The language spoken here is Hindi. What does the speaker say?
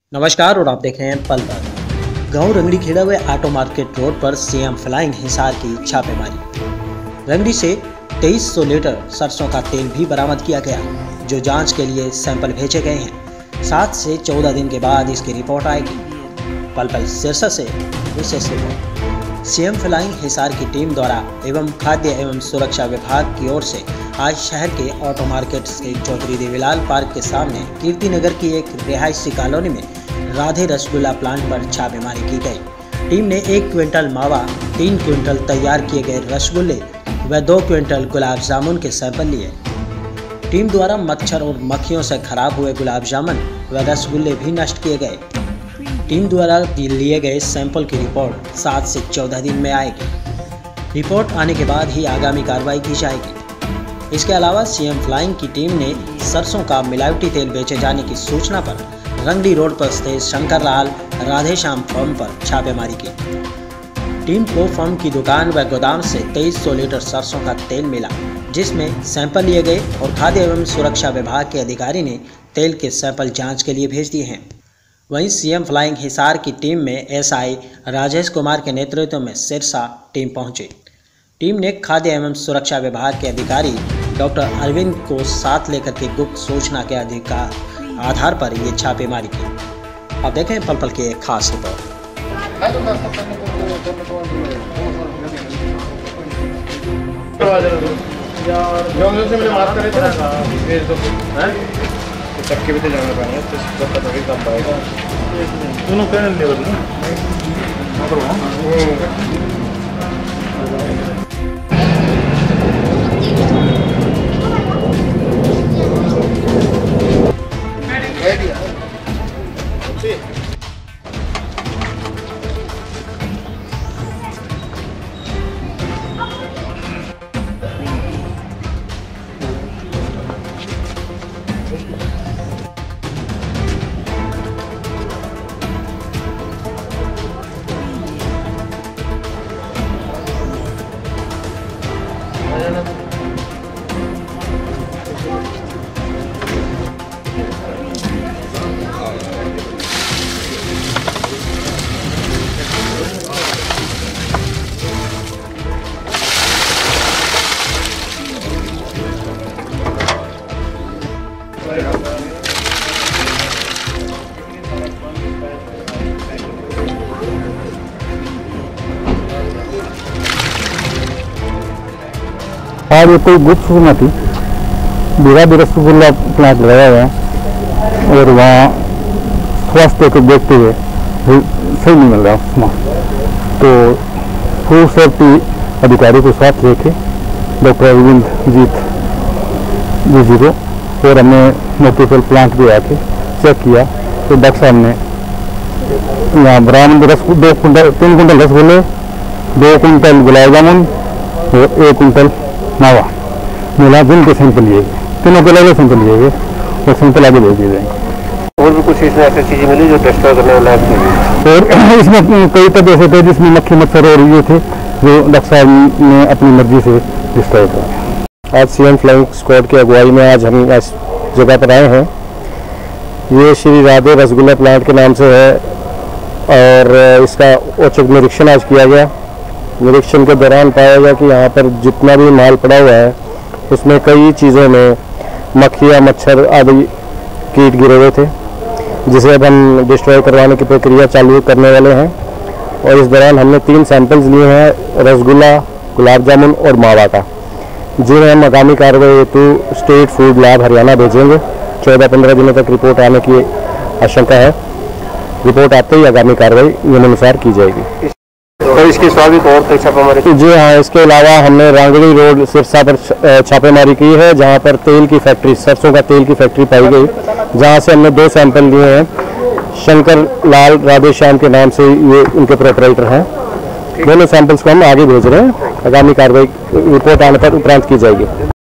नमस्कार और आप देख रहे हैं पल पल। गांव रंगड़ी खेड़ा हुए ऑटो मार्केट रोड पर सीएम फ्लाइंग हिसार की छापेमारी। रंगड़ी से 2300 लीटर सरसों का तेल भी बरामद किया गया, जो जांच के लिए सैंपल भेजे गए हैं। 7 से 14 दिन के बाद इसकी रिपोर्ट आएगी। पल पल शीर्षक से विशेष रिपोर्ट। सीएम फ्लाइंग हिसार की टीम द्वारा एवं खाद्य एवं सुरक्षा विभाग की ओर से आज शहर के ऑटो मार्केट से चौधरी देवीलाल पार्क के सामने कीर्ति नगर की एक रिहायशी कॉलोनी में राधे रसगुल्ला प्लांट पर छापेमारी की गई। टीम ने 1 क्विंटल मावा, 3 क्विंटल तैयार किए गए रसगुल्ले व 2 क्विंटल गुलाब जामुन के सैंपल लिए। टीम द्वारा मच्छर और मक्खियों से खराब हुए गुलाब जामुन व रसगुल्ले भी नष्ट किए गए। टीम द्वारा लिए गए सैंपल की रिपोर्ट 7 से 14 दिन में आएगी। रिपोर्ट आने के बाद ही आगामी कार्रवाई की जाएगी। इसके अलावा सीएम फ्लाइंग की टीम ने सरसों का मिलावटी तेल बेचे जाने की सूचना पर रंगड़ी रोड पर स्थित शंकर लाल राधेश्याम फर्म पर छापेमारी की। टीम को फर्म की दुकान व गोदाम से 2300 लीटर सरसों का तेल मिला, जिसमें सैंपल लिए गए और खाद्य एवं सुरक्षा विभाग के अधिकारी ने तेल के सैंपल जांच के लिए भेज दिए हैं। वहीं सीएम फ्लाइंग हिसार की टीम में एसआई राजेश कुमार के नेतृत्व में सिरसा टीम पहुंची। टीम ने खाद्य एवं सुरक्षा विभाग के अधिकारी डॉक्टर अरविंद को साथ लेकर के गुप्त सूचना के आधार पर ये छापेमारी की। अब देखें पल पल की एक खास रिपोर्ट। चक्के भी तो जाना पड़ेगा, तो पता नहीं कब आएगा। दोनों कहने ले बदलना। आज कोई गुप्त सूचना थी, राधे रसगुल्ला प्लांट लगाया हुआ है और वहाँ स्वास्थ्य को देखते हुए सही नहीं मिल रहा सामान, तो फूड सेफ्टी अधिकारी को साथ लेके डॉक्टर अरविंद जी को और हमने मौके पर प्लांट पे आके चेक किया, तो डॉक्टर साहब ने यहाँ बरामद 3 कुंटल रसगुल्ले, 2 कुंटल गुलाब जामुन और 1 कुंटल मावा मिला, जिनके सैंपल लिए गए, तीनों के अलग सैंपल लिए गए और सैंपल आगे भेज दिए जाएंगे। और भी कुछ इसमें ऐसी चीजें मिली जो डिस्ट्रॉय करने वाला है, और इसमें कई तरह ऐसे थे जिसमें मक्खी मच्छर और ये थे जो डॉक्टर साहब ने अपनी मर्जी से डिस्ट्रॉय किया। आज सीएम फ्लाइंग स्क्वाड की अगुवाई में आज हम इस जगह पर आए हैं। ये श्री राधे रसगुल्ला प्लांट के नाम से है और इसका औचक निरीक्षण आज किया गया। निरीक्षण के दौरान पाया गया कि यहाँ पर जितना भी माल पड़ा हुआ है उसमें कई चीज़ों में मक्खियाँ मच्छर आदि कीट गिरे हुए थे, जिसे अब हम डिस्ट्रॉय करवाने की प्रक्रिया चालू करने वाले हैं। और इस दौरान हमने 3 सैंपल्स लिए हैं, रसगुल्ला, गुलाब जामुन और मावा का, जिन्हें हम आगामी कार्रवाई हेतु स्टेट फूड लैब हरियाणा भेजेंगे। 14-15 दिनों तक रिपोर्ट आने की आशंका है। रिपोर्ट आते ही आगामी कार्रवाई नियमानुसार की जाएगी। तो इसके स्वाभाविक और छापेमारी जी हाँ, इसके अलावा हमने रांगड़ी रोड सिरसा पर छापेमारी की है, जहाँ पर तेल की फैक्ट्री, सरसों का तेल की फैक्ट्री पाई गई, जहाँ से हमने 2 सैंपल लिए हैं। शंकर लाल राधेश्याम के नाम से ये उनके प्रोपराइटर हैं। दोनों सैंपल्स को हम आगे भेज रहे हैं। आगामी कार्रवाई रिपोर्ट आने पर उपरांत की जाएगी।